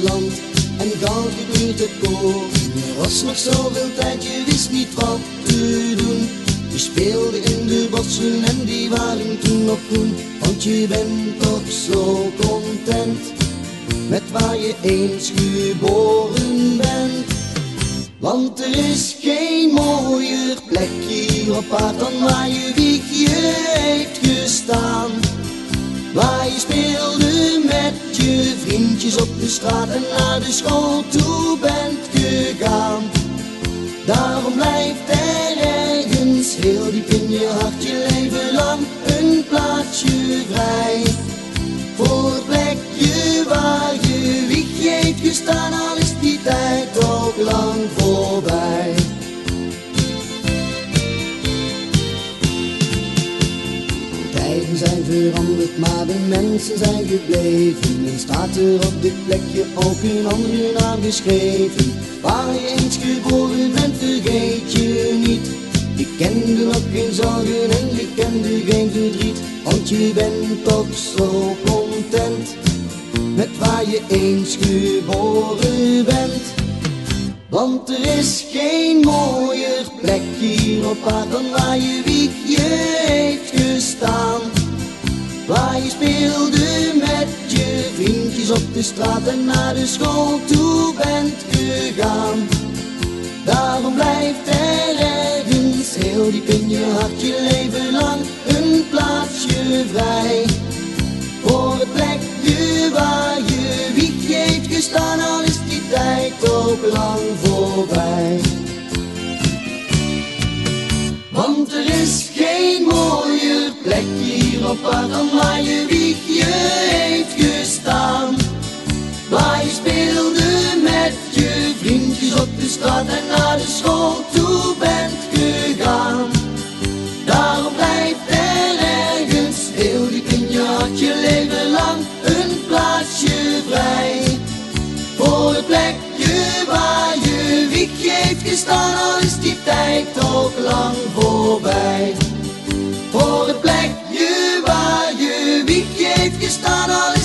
land en gauw gebeurt het koor. Er was nog zoveel tijd, je wist niet wat te doen. Je speelde in de bossen en die waren toen nog groen. Want je bent toch zo content met waar je eens geboren bent. Want er is geen mooier plek hier op aarde dan waar je wiegje heeft gestaan. Waar je speelde met je vriendjes op de straat en naar de school toe bent gegaan. Daarom blijft er ergens heel diep in je hart je leven lang een plaatsje vrij. Voor het plekje waar je wiegje heeft gestaan, al is die tijd ook lang voorbij. Tijden zijn veranderd, maar de mensen zijn gebleven. En staat er op dit plekje ook een andere naam geschreven. Waar je eens geboren bent, vergeet je niet. Je kende nog geen zorgen en je kende geen verdriet. Want je bent toch zo content met waar je eens geboren bent. Want er is geen mooier plek hier op aarde dan waar je wiegje heeft gestaan. Waar je speelde met je vriendjes op de straat en naar de school toe bent gegaan. Daarom blijft er ergens heel diep in je hart je leven lang een plaatsje vrij. Voor het plekje waar je wiegje heeft gestaan, al is die tijd ook lang voorbij. Want er is geen mooier plek hier op aarde dan waar je wiegje heeft gestaan. Waar je speelde met je vriendjes op de straat en naar de school toe bent gegaan. Daarom blijft er ergens heel diep in je hart je leven lang een plaatsje vrij. Voor het plekje waar je wiegje heeft gestaan, al is die tijd ook lang voorbij. Voor het plekje waar je wiegje heeft gestaan, al is